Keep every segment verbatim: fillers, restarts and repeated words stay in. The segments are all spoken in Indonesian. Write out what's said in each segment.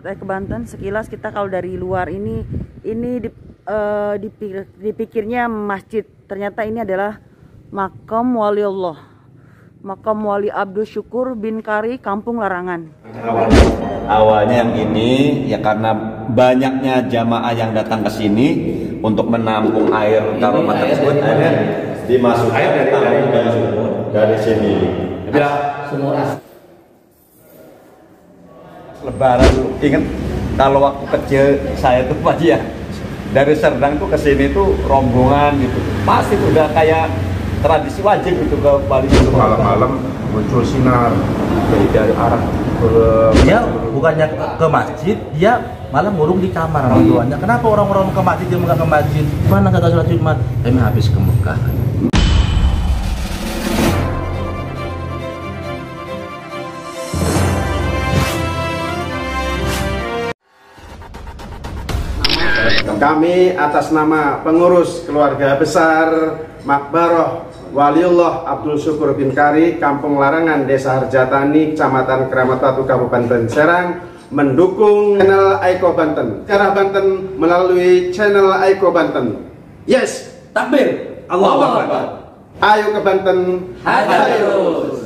Ke Banten, sekilas kita kalau dari luar ini ini di, uh, dipikir, dipikirnya masjid, ternyata ini adalah makam waliullah, makam Wali Abdul Syukur bin Kari, Kampung Larangan. Awalnya, awalnya yang ini ya karena banyaknya jamaah yang datang ke sini untuk menampung air karomah tersebut, akhirnya dimasukkan dari dari, dari, dari sini. Ya, semua. Lebaran dulu, ingat kalau waktu kecil saya tuh Pak ya, dari Serdang tuh ke sini tuh rombongan gitu, pasti udah kayak tradisi wajib gitu ke Bali. Malam-malam muncul sinar dari dari arah ke dia bukannya ke, ke masjid, dia malah ngurung di kamar orang tuanya. Kenapa orang-orang ke masjid dia nggak ke masjid? Mana kagak sholat Jumat? Kami habis ke Mekah. Kami atas nama pengurus keluarga besar Makbaroh Waliullah Abdul Syukur bin Kari, Kampung Larangan, Desa Harjatani, Kecamatan Keramat Batu, Kabupaten Serang, mendukung channel Aiko Banten, Sejarah Banten melalui channel Aiko Banten. Yes, takbir, Allahu Akbar. Ayo ke Banten, Hadirus.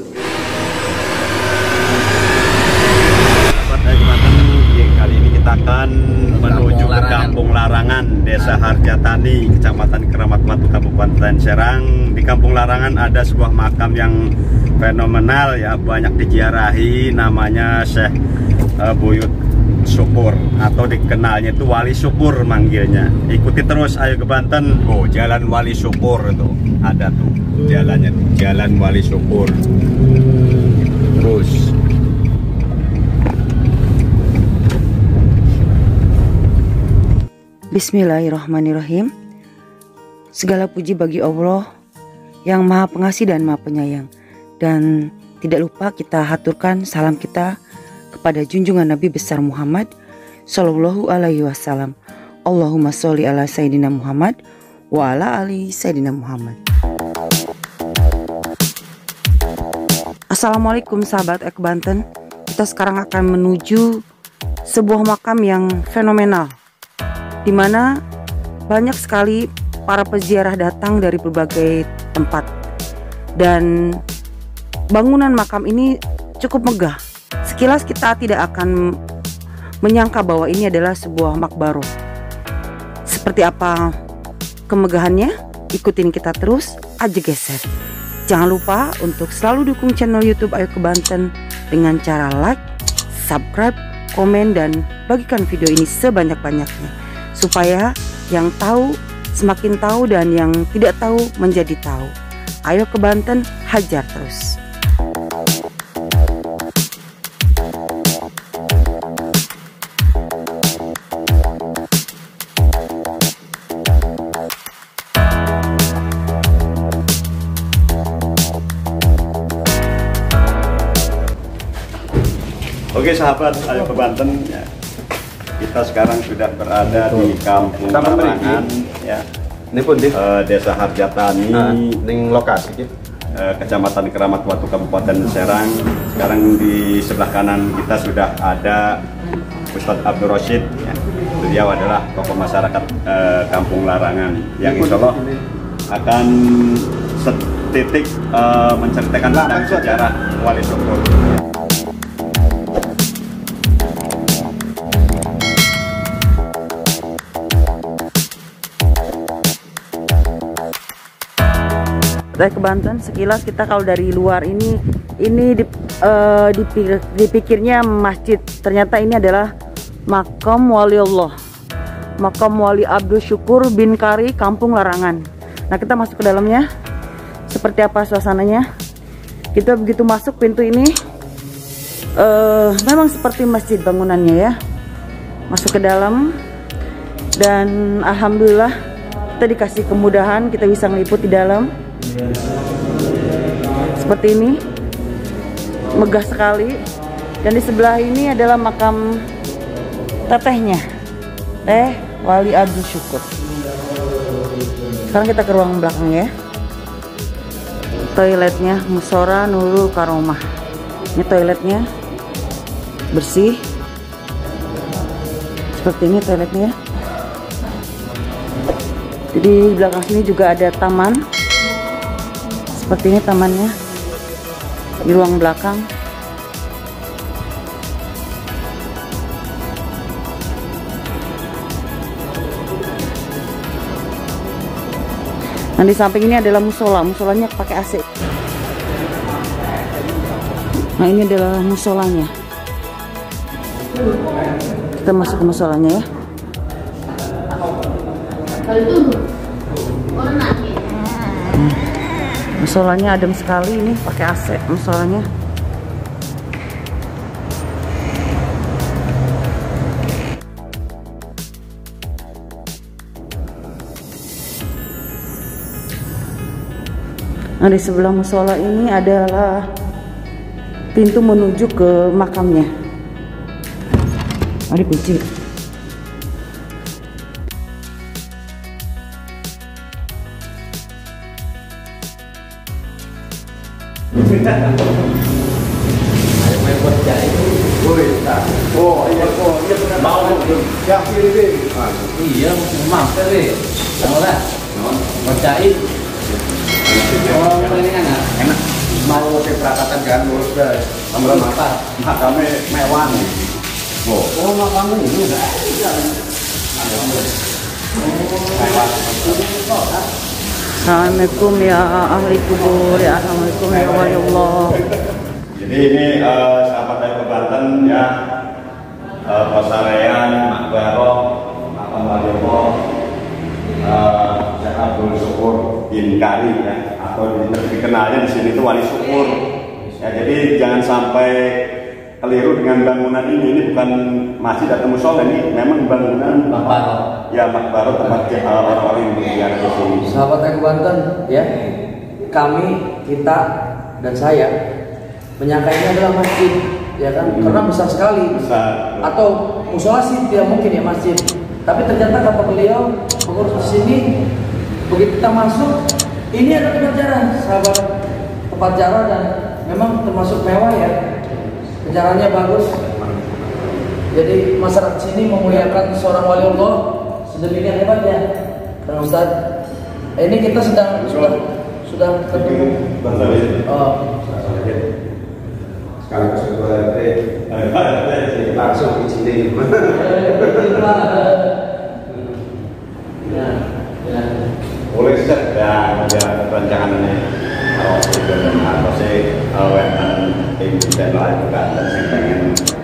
Kali ini kita akan menuju ke Kampung Larangan, Desa Harjatani, Kecamatan Keramat Batu, Kabupaten Serang. Di Kampung Larangan ada sebuah makam yang fenomenal ya, banyak diziarahi, namanya Syekh uh, Buyut Syukur atau dikenalnya itu Wali Syukur manggilnya. Ikuti terus Ayo ke Banten. Oh, Jalan Wali Syukur itu ada tuh jalannya, Jalan Wali Syukur. Terus Bismillahirrahmanirrahim. Segala puji bagi Allah yang Maha Pengasih dan Maha Penyayang. Dan tidak lupa kita haturkan salam kita kepada junjungan Nabi besar Muhammad Sallallahu Alaihi Wasallam. Allahumma sholli ala Sayyidina Muhammad wa ala ali Sayyidina Muhammad. Assalamualaikum sahabat Ek Banten. Kita sekarang akan menuju sebuah makam yang fenomenal, di mana banyak sekali para peziarah datang dari berbagai tempat, dan bangunan makam ini cukup megah. Sekilas kita tidak akan menyangka bahwa ini adalah sebuah makbaroh. Seperti apa kemegahannya? Ikutin kita terus, aja geser. Jangan lupa untuk selalu dukung channel YouTube Ayo ke Banten dengan cara like, subscribe, komen, dan bagikan video ini sebanyak-banyaknya, supaya yang tahu semakin tahu dan yang tidak tahu menjadi tahu. Ayo ke Banten, hajar terus. oke sahabat Ayo ke Banten ya. Kita sekarang sudah berada di Kampung Larangan ya. Ini pun di uh, Desa Harjatani, nah, ning lokasi gitu. uh, Kecamatan Keramat Batu, Kabupaten Serang. Sekarang di sebelah kanan kita sudah ada Ustadz Abdul Rashid ya. Beliau adalah tokoh masyarakat uh, Kampung Larangan yang insya Allah akan setitik uh, menceritakan tentang sejarah Wali Syukur. Ke Banten, sekilas kita kalau dari luar ini ini dip, uh, dipikir, dipikirnya masjid, ternyata ini adalah makam waliullah, makam Wali Abdul Syukur bin Kari, Kampung Larangan. Nah, kita masuk ke dalamnya. Seperti apa suasananya? Kita begitu masuk pintu ini, uh, memang seperti masjid bangunannya ya. Masuk ke dalam, dan alhamdulillah kita dikasih kemudahan, kita bisa ngeliput di dalam. Seperti ini, megah sekali. Dan di sebelah ini adalah makam tetehnya, Teh Wali Abdul Syukur. Sekarang kita ke ruang belakang ya. Toiletnya Musora Nurul Karomah. Ini toiletnya bersih, Seperti ini toiletnya ya. Jadi di belakang sini juga ada taman. Seperti ini tamannya di ruang belakang. Nah, di samping ini adalah musola. Musolanya pakai A C. Nah, ini adalah musolanya. Kita masuk ke musolanya ya. Hmm. Musolanya adem sekali, ini pakai A C musolanya. Nah, di sebelah musola ini adalah pintu menuju ke makamnya. Ada kunci. Oh iya, oh iya benar. Mau ya pilih. Iya, maaf deh. Mau lah. Mau cai. Oh, ini enak. Enak. Mau ke perakatan kan lurus deh. Kamera mata. Makamnya mewah nih. Oh, Oh, makamnya ini udah. Assalamualaikum ya ahli kubur, ya assalamualaikum ya wali Allah. jadi ini eh, sahabat dari Banten ya, eh, Pasarean, Makbaro, Makam Waliullah, eh, Syekh Abdul Syukur bin Kari ya, atau dikenalnya di sini itu Wali Syukur. Ya, jadi jangan sampai keliru dengan bangunan ini. Ini bukan masjid atau musola, ini memang bangunan Makbaro. Ya, Makbaro tempat eh, orang-orang yang berziarah di sini. Sahabat Eko Banten, ya, kami, kita, dan saya menyangka ini adalah masjid, ya kan? Hmm. Karena besar sekali. Besar. Atau musola sih tidak mungkin ya masjid. Tapi ternyata kata beliau pengurus di sini, begitu kita masuk, ini adalah tempat jarah, sahabat, tempat jarah dan memang termasuk mewah ya. Penjaranya bagus. Jadi masyarakat sini memuliakan seorang wali Allah sedemikian hebatnya. Kang Ustaz, ini kita sedang sudah sudah ketemu. Oh, Sekarang kesukaan teh langsung di sini. ya, ya. Boleh set ya, ya rancangannya kalau itu dan atau sih wetan tim dan lain juga dan sih pengen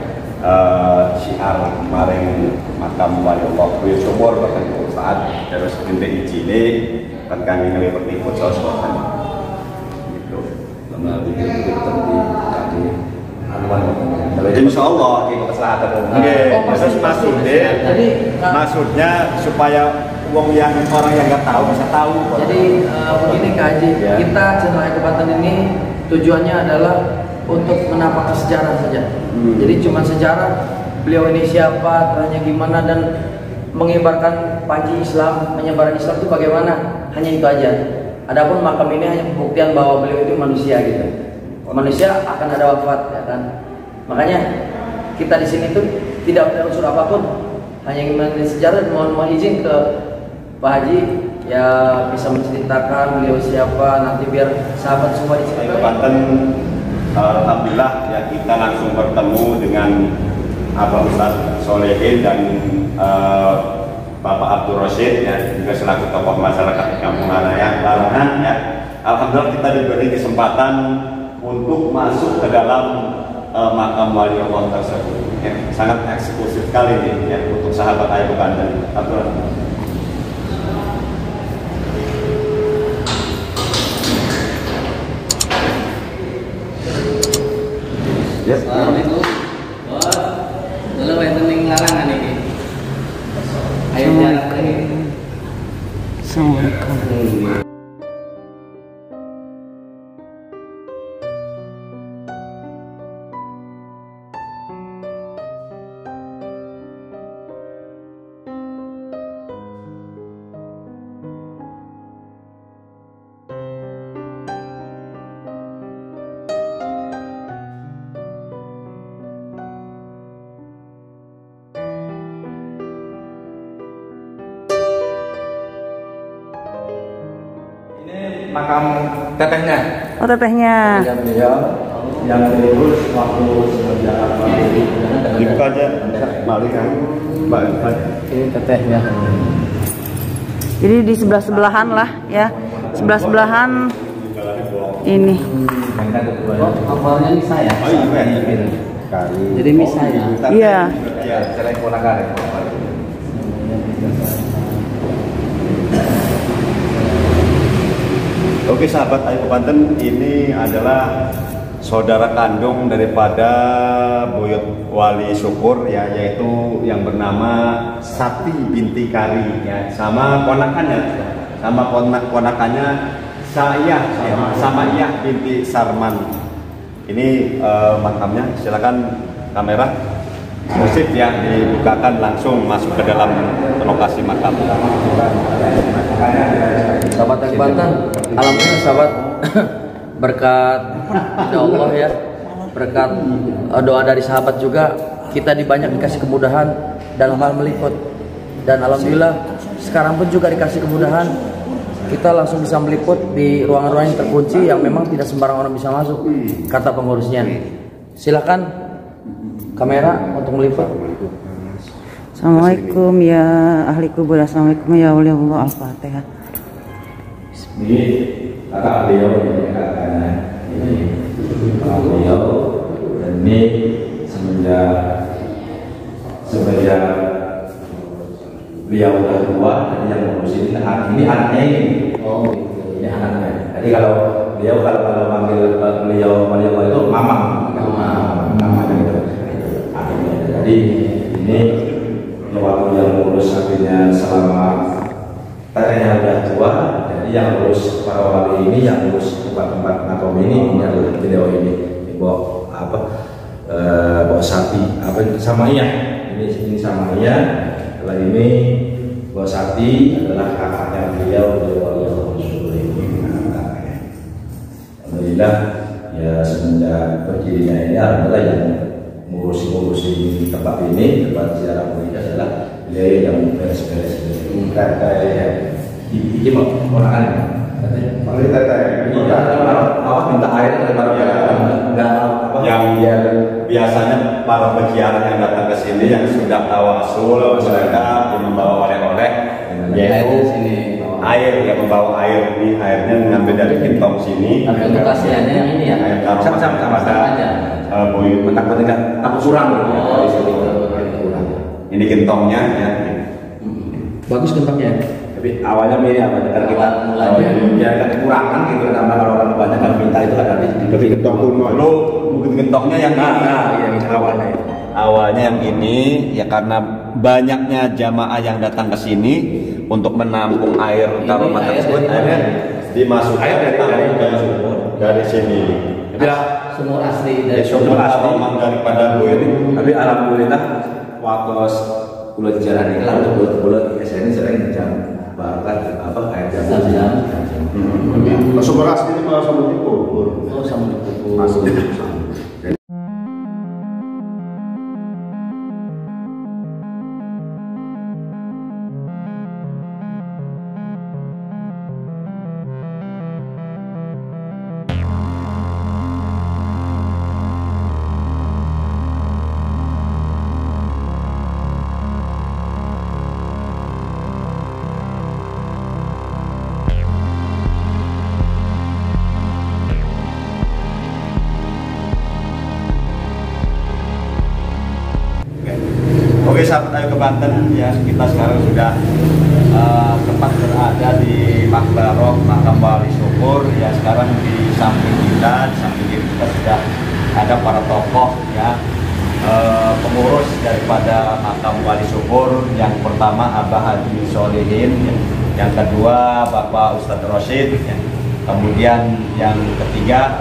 siar kemarin makam Waliullah Buyut Syukur bahkan saat terus nanti izine kan kami ngelipet ikut sos bahkan gitu. Lama bikin tadi tadi Insya Allah di kesehatan. Oke, terus maksudnya, Jadi, maksudnya supaya uang yang orang yang nggak tahu bisa tahu. Jadi uh, begini Kak Haji, Ya. kita channel Eko Banten ini tujuannya adalah untuk menapaki sejarah saja. Hmm. Jadi cuma sejarah beliau ini siapa, caranya gimana dan mengibarkan panji Islam, menyebarkan Islam itu bagaimana, hanya itu aja. Adapun makam ini hanya pembuktian bahwa beliau itu manusia gitu. Manusia akan ada wafat, ya kan. Makanya kita di sini tuh tidak ada unsur apapun, hanya ingin mengenai sejarah dan mohon mohon izin ke Pak Haji ya bisa menceritakan beliau siapa, nanti biar sahabat semua di sini. Baik, Banten, alhamdulillah ya kita langsung bertemu dengan Abah Ustaz Solehin dan uh, Bapak Abdul Rosyid ya, juga selaku tokoh masyarakat di Kampung Larangan ya. Alhamdulillah kita diberi kesempatan untuk masuk ke dalam uh, makam Waliullah tersebut. Ya, sangat eksklusif kali ini ya untuk sahabat Eko Banten. Abdul. Ya. Assalamualaikum. Wah, dulu wonten ning larangan iki. Ayo jarak lagi. Assalamualaikum. makam tetehnya. Oh, tetehnya. Yang beliau yang mengurus waktu semenjak apa? Dibuka aja, Malik kan, Mbak. Ini tetehnya. Jadi di sebelah sebelahan lah ya, sebelah sebelahan ini. Oh, awalnya ini saya. Oh iya, Jadi ini saya. Iya. Ya, Selain ponakan. Oke sahabat Ayu Banten, ini adalah saudara kandung daripada Buyut Wali Syukur ya, yaitu yang bernama Sati binti Kari ya, sama ponakannya, sama ponak ponakannya Saiyah ya, sama Iyah binti Sarman. Ini uh, makamnya, silakan kamera musik ya, dibukakan langsung masuk ke dalam lokasi makam. Sahabat Ayu Banten, alhamdulillah sahabat berkat ya Allah ya, berkat doa dari sahabat juga kita dibanyak dikasih kemudahan dalam hal meliput, dan alhamdulillah sekarang pun juga dikasih kemudahan, kita langsung bisa meliput di ruangan-ruangan yang terkunci yang memang tidak sembarang orang bisa masuk, kata pengurusnya. Silakan kamera untuk meliput. Assalamualaikum ya ahli kubur, assalamualaikum ya wali Allah, al-fatihah. Ini kakak beliau ini kakaknya ini kakak beliau, dan ini semenjak semenjak beliau udah tua, jadi yang ngurus ini ini anaknya ini. Oh, ini anaknya. Jadi kalau beliau kalau kalau panggil beliau beliau itu mamang, mamang, mamang itu. Jadi ini waktu yang ngurus akhirnya selama tadinya udah tua, jadi yang ngurus para wali ini, yang ngurus tempat-tempat makam ini, ini adalah beliau ini, bawa apa, e, bawa Sati, apa sama Iyah, ini ini sama Iyah, setelah ini bawa Sati adalah kakaknya beliau, beliau wali Allah Syukur ini. Alhamdulillah ya, semenjak berdirinya ini adalah yang ngurusi-ngurusi tempat ini, tempat ziarah ini adalah beliau yang beres-beres kayak ini mau ponakan Mari teteh, awak minta air daripada nggak apa Yang biasanya para peziarah yang datang ke sini yang sudah tawasul, mereka membawa oleh-oleh, yaitu air, yang membawa air. Ini airnya mengambil dari kintong sini. Tapi untuk kasihannya yang ini ya, air taruh sama-sama aja. Buyut takut enggak takut kurang Oh, ini kintongnya ya. bagus kentangnya. tapi awalnya ini apa karena kita Awal mulanya. ya kan kekurangan gitu, karena kalau orang banyak kan minta itu ada di Tapi kentong kuno. Dulu bukit kintongnya yang nah, ini. nah yang itu awalnya itu. Awalnya yang ini ya, karena banyaknya jamaah yang datang ke sini untuk menampung air taruman air tersebut, dari akhirnya dimasukkan Air dari- dari- dari, dari sini. Tapi Sumur asli Dari dari sumber aroma daripada buyut ini. tapi alhamdulillah waktu kulit jalan ini lah untuk bulat biasanya sering jam bakar apa air jam Jam-jam. Sumber asli ini malah sama dikubur. Oh, sama dikubur. Masuk. Oke sahabat Ayu ke Banten ya, kita sekarang sudah uh, tepat berada di Makbaroh Makam Wali Syukur ya. Sekarang di samping kita, di samping kiri kita sudah ada para tokoh ya, uh, pengurus daripada Makam Wali Syukur. Yang pertama Abah Haji Solihin, ya. Yang kedua Bapak Ustadz Rosyid, ya. Kemudian yang ketiga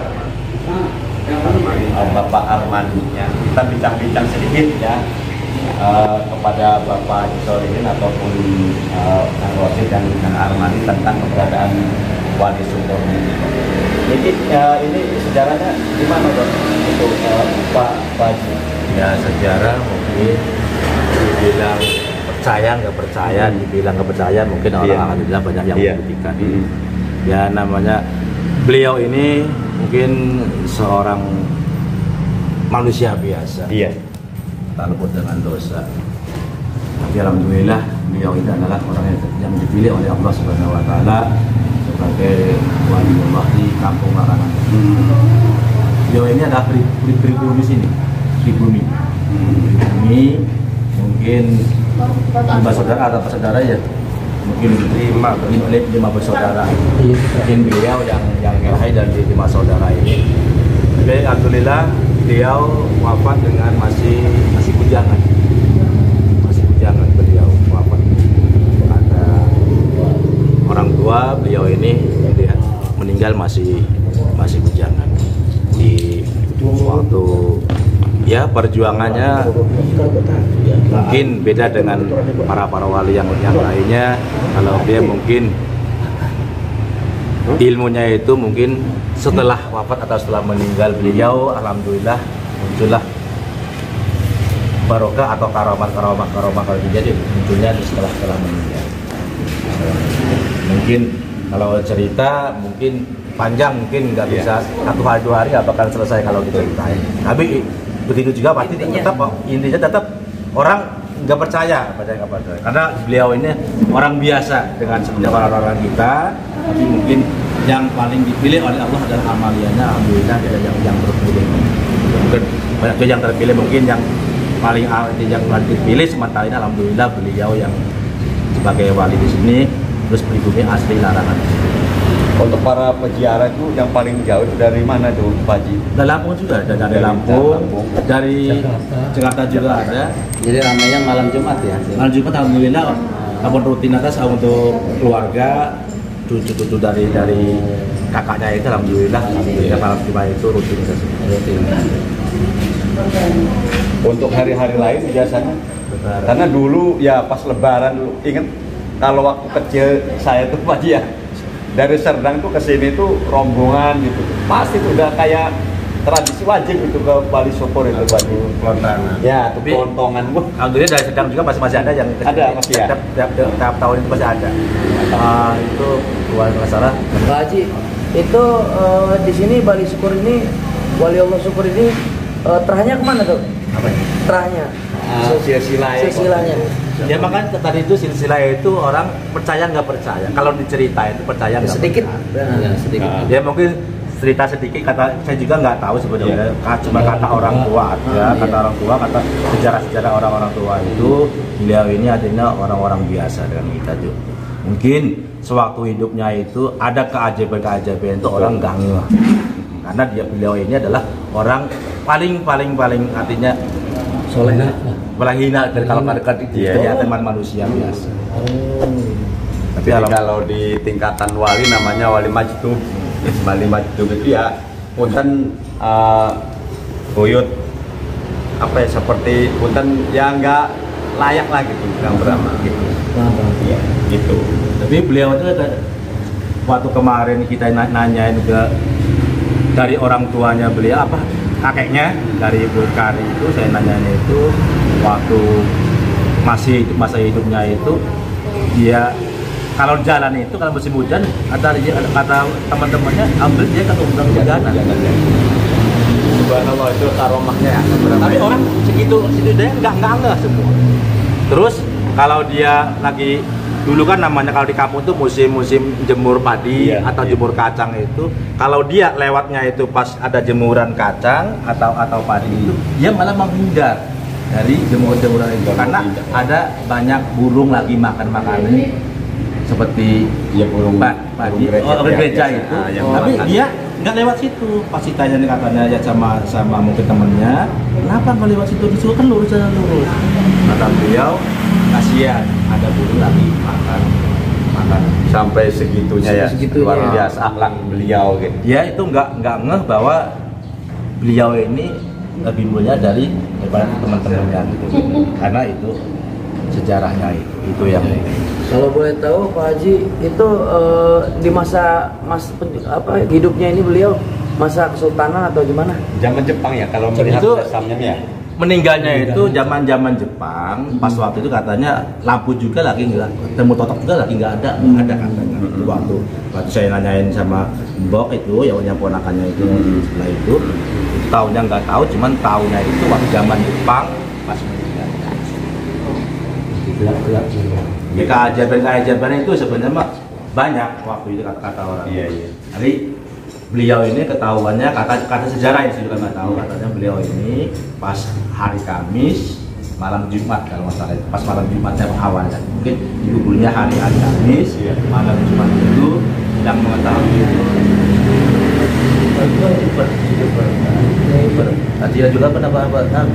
uh, Bapak Arman ya. Kita bincang-bincang sedikit ya Uh, kepada Bapak Haji Solihin ataupun uh, Kang Rosyid dan Kang Armani tentang keberadaan Wali Syukur ini. Jadi uh, ini sejarahnya gimana dok untuk uh, Pak Pak Haji? Ya sejarah mungkin dibilang percaya nggak percaya, dibilang nggak percaya mungkin orang Iya. akan bilang banyak yang Iya. membuktikan. Hmm. Ya namanya beliau ini mungkin seorang manusia biasa. Iya. Tak luput dengan dosa. Tapi alhamdulillah beliau ini adalah orang yang dipilih oleh Allah Subhanahu Wa Taala sebagai waliullah di Kampung Larangan. Hmm. Beliau ini adalah pribumi sini, pribumi. Hmm. Pribumi mungkin lima saudara atau saudara ya. Mungkin lima, lima, lima bersaudara. Mungkin beliau yang yang lahir dari lima saudara ini. Tapi alhamdulillah beliau wafat dengan masih masih bujangan. Masih bujangan beliau wafat. Ada orang tua beliau ini lihat meninggal masih masih bujangan. Di waktu ya perjuangannya mungkin beda dengan para para wali yang yang lainnya. Kalau dia mungkin ilmunya itu mungkin setelah wafat atau setelah meninggal beliau, alhamdulillah muncullah barokah atau karomah karomah karomah kalau jadi munculnya setelah setelah meninggal. Mungkin kalau cerita mungkin panjang, mungkin nggak bisa satu hari dua hari nggak bakal selesai kalau diceritain. Tapi begitu juga pasti tetap intinya tetap orang nggak percaya, percaya nggak percaya. Karena beliau ini orang biasa dengan seperti orang-orang kita, tapi mungkin yang paling dipilih oleh Allah adalah amaliannya, alhamdulillah ada yang yang terpilih. Mungkin banyak yang terpilih, mungkin yang paling yang paling dipilih sementara ini alhamdulillah beliau yang sebagai wali di sini, terus pribumi asli Larangan. Untuk para peziarah itu yang paling jauh itu dari mana tuh Pak Haji? Dari Lampung juga ada, dari, dari Lampung, Lampung, dari Jakarta. Jakarta juga ada. Jadi ramainya malam Jumat ya? Malam Jumat alhamdulillah, namun rutinitas untuk keluarga, cucu-cucu dari dari kakaknya itu alhamdulillah, alhamdulillah malam Jumat itu rutinitas. Rutin. Untuk hari-hari lain biasanya? Lebaran. Karena dulu ya pas Lebaran dulu, ingat kalau waktu kecil saya tuh Pak Haji ya, dari Serdang tuh ke sini tuh rombongan gitu, pasti tuh udah kayak tradisi wajib itu ke Bali Syukur itu baju Kelontangan. ya, tuh kelontongan. Alhamdulillah dari Serdang juga masih masih ada yang ada masih ya. Tiap, tiap, tiap, tiap tahun itu masih ada. Uh, itu luar biasa. Pak Haji, itu uh, di sini Bali Syukur ini, Wali Allah Syukur ini uh, terahnya kemana tuh? Apa ya? Terahnya. Uh, silsilah. Silsilahnya. Ya makanya tadi itu silsilah itu orang percaya nggak percaya. Kalau diceritain itu percaya nggak Sedikit. percaya. Ya, sedikit. Nah. Ya mungkin cerita sedikit, kata saya juga nggak tahu sebenarnya. Yeah. Cuma kata orang tua aja, Ah, kata iya. orang tua, kata sejarah-sejarah orang-orang tua itu beliau ini artinya orang-orang biasa dengan kita tuh. Mungkin sewaktu hidupnya itu ada keajaiban-keajaiban itu orang nggak ngeh. Karena dia beliau ini adalah orang paling paling paling artinya soleh, paling hina dari kalau dekat di teman manusia biasa. Tapi Jadi kalau di tingkatan wali namanya wali majdub. Wali majdub itu ya punten uh, buyut apa ya, seperti punten yang nggak layak lah gitu, yang beramal gitu. Iya, gitu. Tapi beliau itu waktu kemarin kita nanyain ke dari orang tuanya beliau apa kakeknya dari Ibu Kari itu, saya nanyanya itu waktu masih masa hidupnya itu dia kalau jalan itu kalau musim hujan kata kata teman-temannya ambil dia ke undang hujanan. Subhanallah, itu karomahnya ya. Tapi orang segitu segitu dia nggak nggak nggak semua. Terus kalau dia lagi dulu kan namanya kalau di kampung itu musim-musim jemur padi iya, atau iya. jemur kacang itu, kalau dia lewatnya itu pas ada jemuran kacang atau atau padi itu, dia malah menghindar dari jemur-jemuran itu karena ada banyak burung lagi makan makanan seperti ya burung padi, gereja, oh, gereja ya, itu, ya, yang tapi makan. dia nggak lewat situ. Pasti tanya nih katanya ya sama sama mungkin temennya, kenapa nggak lewat situ, disuruh kan lurus jalan lurus. Kata beliau, kasihan ada burung lagi makan makan Sampai segitunya ya, Segitunya. luar biasa akhlak beliau gitu. dia itu nggak nggak ngeh bahwa beliau ini lebih mulia dari daripada teman-temannya gitu. Karena itu sejarahnya itu itu yang Kalau boleh tahu Pak Haji itu eh, di masa mas apa hidupnya ini beliau masa kesultanan atau gimana? Zaman Jepang ya kalau melihat Itu- sesamnya ya. meninggalnya itu zaman-zaman Jepang. Pas waktu itu katanya lampu juga lagi nggak, temu totok juga lagi nggak ada, nggak ada katanya. Waktu waktu saya nanyain sama Mbok itu, ya yang ponakannya itu setelah itu, itu tahunnya nggak tahu, cuman tahunnya itu waktu zaman Jepang pas meninggal. Ya keajaiban-keajaiban itu sebenarnya mah banyak waktu itu kata-kata orang. Iya, iya. Jadi beliau ini ketahuannya kata kata sejarah yang saya juga nggak tahu, katanya beliau ini pas hari Kamis malam Jumat kalau nggak salah, pas malam Jumatnya awalnya mungkin dikuburnya hari hari Kamis, ya. Malam Jumat itu yang mengetahui itu. Tadi juga kenapa apa tahu?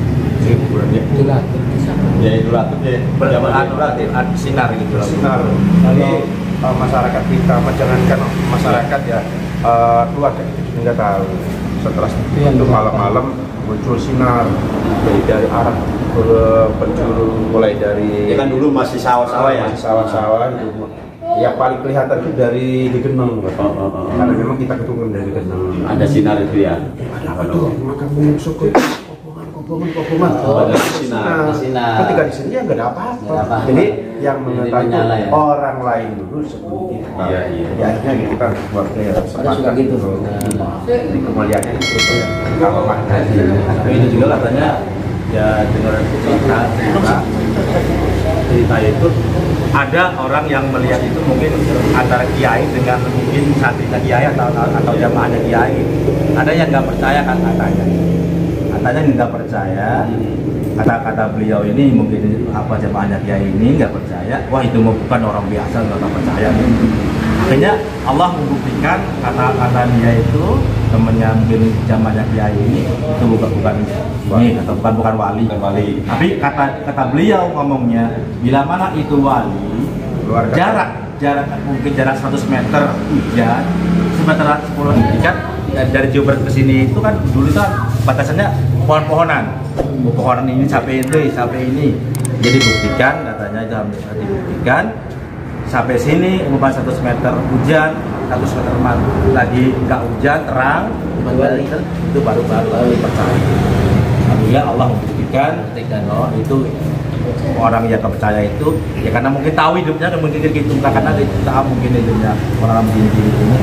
Ya itu latih ya. Berjamaah latih sinar gitu. Sinar. Jadi uh, masyarakat kita, menjalankan masyarakat ya. Uh, keluarga kita juga nggak tahu. Setelah itu malam-malam muncul sinar dari, dari arah ke penjuru, mulai dari Ya kan dulu masih sawah-sawah ya. masih sawah-sawah gitu. Yang paling kelihatan itu dari di Geneng, oh, oh, oh. Karena memang kita ketemu dari Geneng. Ada sinar itu ya. Ada apa tuh? Maka musuh kopongan, kopongan. Oh, ada sinar. Sinar. Ketika di sini ya nggak ada apa-apa. Nggak ada apa-apa. Jadi yang mengetahui menyala ya? orang lain dulu sebelum kita. Iya, iya. Jadi akhirnya gitu kan keluarga ya Ada suka gitu. Jadi kemuliaannya itu ya. Kalau makna Tapi itu juga katanya ya dengar cerita cerita cerita itu ada orang yang melihat itu mungkin antara kiai dengan mungkin santrinya kiai atau atau jamaahnya kiai. Ada yang nggak percaya kan katanya. Katanya nggak percaya. Kata-kata beliau ini mungkin apa jamaahnya kiai ini nggak percaya. Wah itu bukan orang biasa, nggak percaya. Akhirnya Allah membuktikan kata-kata dia itu temannya mungkin jamaahnya kiai ini itu bukan bukan ini atau bukan bukan wali. Bukan wali. Tapi kata kata beliau ngomongnya bila mana itu wali Keluarga. jarak jarak mungkin jarak seratus meter hujan semeter sepuluh kan dari Jombang ke sini itu kan dulu kan batasannya pohon-pohonan. Pohonan ini sampai ini sampai ini. Jadi buktikan katanya itu harus dibuktikan sampai sini umpan seratus meter hujan, seratus meter lagi nggak hujan terang, itu baru baru baru percaya. Alhamdulillah Allah membuktikan oh, itu orang yang percaya itu ya karena mungkin tahu hidupnya dan mungkin gitu karena tahu mungkin hidupnya orang begini ini.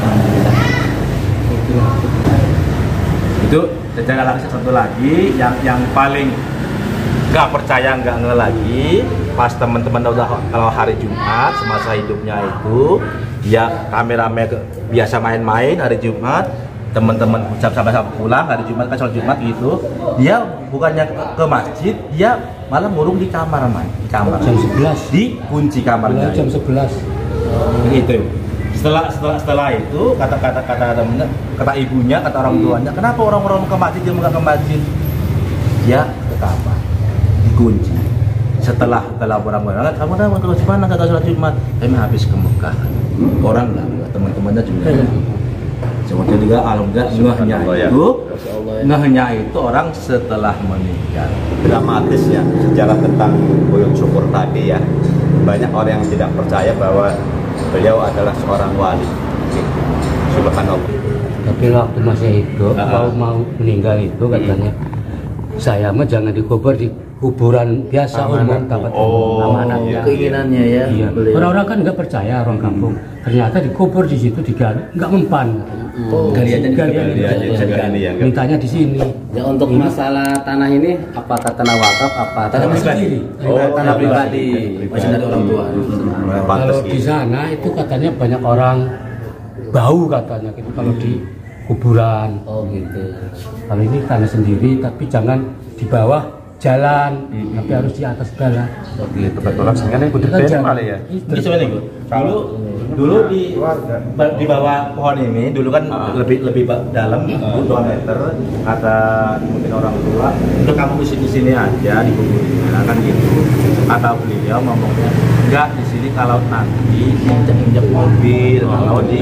Itu secara langsung satu lagi yang yang paling nggak percaya nggak nge lagi pas teman-teman udah kalau hari Jumat semasa hidupnya itu dia rame-rame biasa main-main hari Jumat teman-teman ucap sama-sama pulang hari Jumat kan sholat Jumat gitu dia bukannya ke, ke masjid dia malah murung di kamar main di kamar jam sebelas di kunci kamarnya jam sebelas gitu. Setelah setelah setelah itu kata kata kata temennya, kata ibunya, kata orang tuanya, kenapa orang-orang ke masjid dia nggak ke masjid? Dia ke kamar, dikunci. Setelah setelah orang-orang, kamu dah mau ke mana? Kata sholat Jumat, kami habis ke Mekah. Orang lah, teman-temannya juga. Seperti juga alhamdulillah ngehnya itu, ngehnya itu orang setelah meninggal. Dramatis ya sejarah tentang Buyut Syukur tadi ya. Banyak orang yang tidak percaya bahwa beliau adalah seorang wali. Subhanallah. Tapi waktu masih hidup, kalau mau meninggal itu katanya saya mah jangan dikubur di kuburan biasa umum, dapat amanah. Iya. Keinginannya ya. Iya. Orang-orang kan nggak percaya orang kampung. Ternyata dikubur di situ digali, nggak mempan. Oh, Galiannya Gali aja, gali ya. mintanya di sini. Ya untuk masalah tanah ini apakah tanah wakaf apa tanah pribadi? Oh, tanah pribadi. Masih dari orang tua. Kalau di sana itu katanya banyak orang bau katanya gitu kalau di kuburan. Oh gitu. Kalau ini tanah sendiri tapi jangan di bawah jalan, tapi harus di atas jalan. Gitu kebetulan sehingga ini kudu Kita kali ya. Ini sebenarnya Gu. dulu dulu di di bawah pohon ini dulu kan lebih lebih ba- dalam dua meter kata mungkin orang tua udah kamu di sini sini aja di kuburnya kan gitu kata beliau ngomongnya enggak di sini kalau nanti injak injak mobil kalau di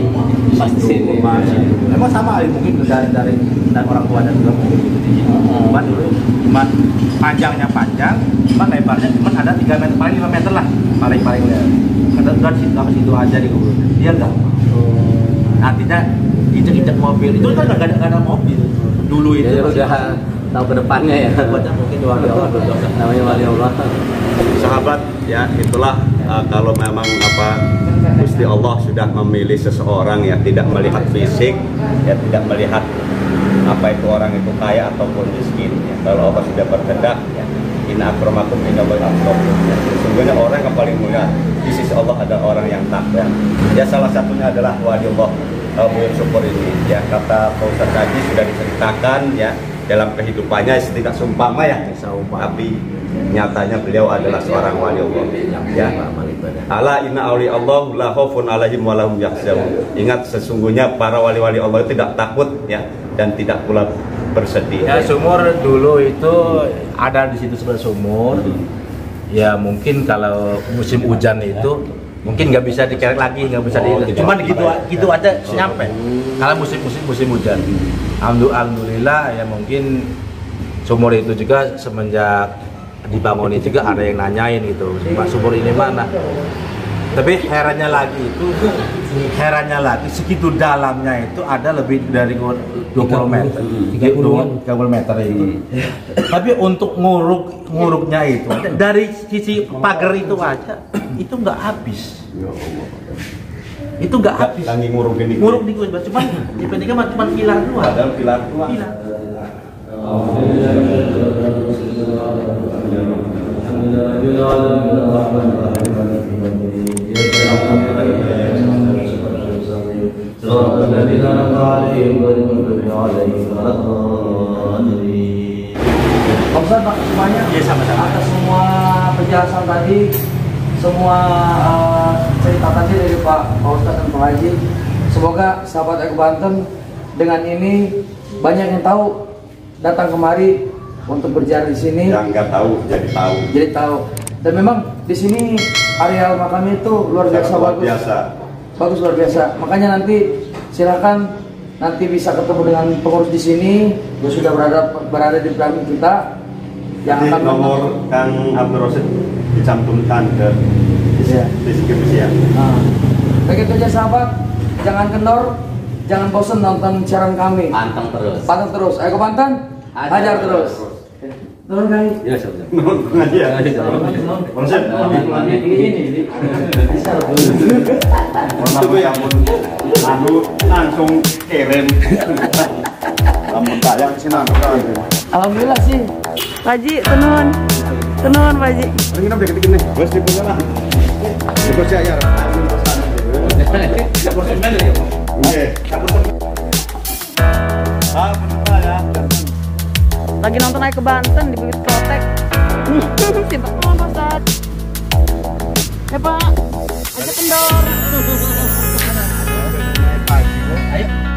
di situ masih memang sama mungkin dari dari dan orang tuanya juga mungkin gitu di situ cuma dulu cuma panjangnya panjang cuma lebarnya cuma ada tiga meter paling lima meter lah paling paling lebar kata kan situ apa situ aja di kubur dia enggak nantinya injak-injak mobil itu kan nggak ada, ada mobil dulu itu Ya, udah tahu ke depannya ya. Baca mungkin wali Allah berdosa. Namanya wali Allah. Sahabat ya, itulah uh, kalau memang apa Gusti Allah sudah memilih seseorang ya, tidak melihat fisik ya, tidak melihat apa itu orang itu kaya ataupun miskin ya. Kalau Allah sudah berkehendak ya, inna akramakum indallahi atqakum ya. Sesungguhnya orang yang paling mulia di sisi Allah adalah orang yang takwa ya. Salah satunya adalah wali Allah Abu Syukur ini ya. Kata Pak Ustadz tadi sudah diceritakan ya dalam kehidupannya tidak seumpama ya, tapi nyatanya beliau adalah seorang wali Allah ya. Ala inna awli Allah la khaufun alaihim wa lahum yahzanun. Ingat, sesungguhnya para wali-wali Allah itu tidak takut ya, dan tidak pula bersedih. Ya, sumur dulu itu ada di situ sebenarnya sumur. Ya mungkin kalau musim hujan itu mungkin nggak bisa dikerek lagi, nggak bisa Oh, di. tidak. Cuman gitu gitu aja nyampe. Kalau musim-musim musim hujan. Alhamdulillah ya, mungkin sumur itu juga semenjak dibangun itu juga ada yang nanyain gitu, Pak sumur ini mana? Tapi herannya lagi itu, herannya lagi segitu dalamnya itu ada lebih dari dua puluh meter, tiga puluh meter itu. Tapi untuk nguruk nguruknya itu dari sisi pagar itu aja itu nggak habis. Itu nggak habis. Lagi nguruk ini. Nguruk di gua, cuman dibandingkan mah cuma pilar dua. Padahal pilar dua. Pilar. Pak Ustadz, Pak, semuanya Iya, sama-sama. atas semua penjelasan tadi, semua uh, cerita tadi dari Pak Pak Ustadz dan Pak Haji. Semoga sahabat Eko Banten dengan ini banyak yang tahu, datang kemari untuk berziarah di sini. Yang nggak tahu jadi tahu. Jadi tahu. Dan memang di sini areal makamnya itu luar biasa Luar bagus. biasa. Bagus luar biasa. Makanya nanti silakan nanti bisa ketemu dengan pengurus di sini yang sudah berada berada di belakang kita yang Jadi akan nomor Kang Abdul Rosid dicantumkan ke Iya. deskripsi ya. Nah, begitu aja sahabat, jangan kendor, jangan bosan nonton siaran kami. Pantang terus. Pantang terus. Ayo ke Banten, Hajar hajar terus. terus. Turun kali. Ya, siap-siap. Nonton aja. Konsep. Itu ya pun anu langsung kirim. Lamun tayang sinan. Alhamdulillah sih. Pak Haji, tenun. Tenun Pak Haji. Ini kita bikin nih. Bos di punya lah. Di bos ya. Oke. Ah, benar ya. Lagi nonton naik ke Banten di Bukit Protek. Sibuk banget Pak Ustadz. Ya Pak, aja kendor. Ayo.